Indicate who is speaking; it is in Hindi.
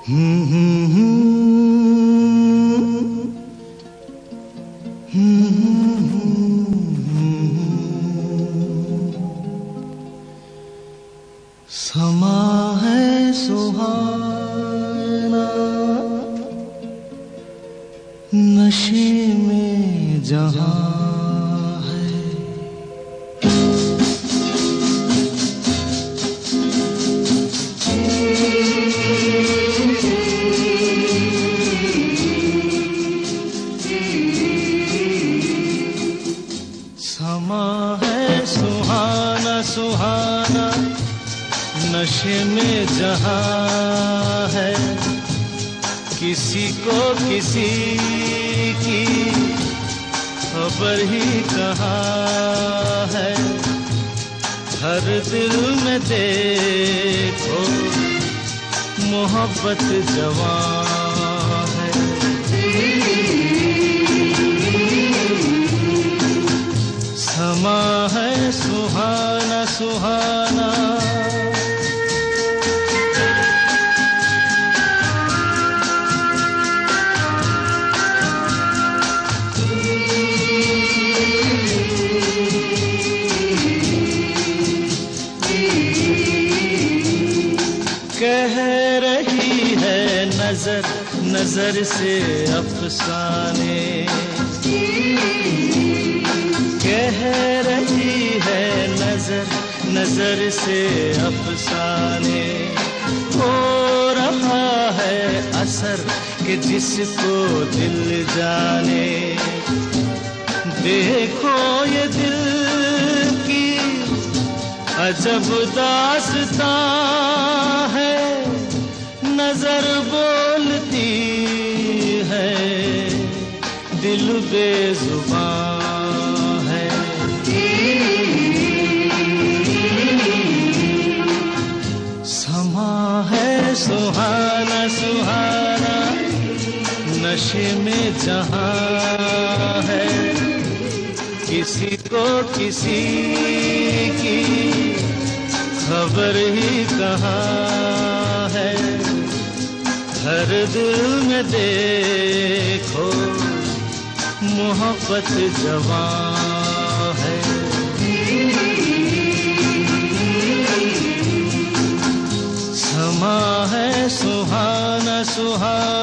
Speaker 1: समा है सुहाना नशे में जहां है, समा है सुहाना सुहाना नशे में जहां है, किसी को किसी की खबर ही कहाँ है। हर दिल में देखो मोहब्बत जवां है। समा है सुहाना सुहाना कह रही है नजर नजर से अफसाने, कह रही है नजर नजर से अफसाने। हो रहा है असर कि जिसको दिल जाने। देखो ये दिल की अजब दास्तां है, नजर बोलती है दिल बेजुबान है। समा है सुहाना सुहाना नशे में जहां है, किसी को किसी की खबर ही कहाँ है। हर दिल में देखो मोहब्बत जवां है। समा है सुहाना सुहाना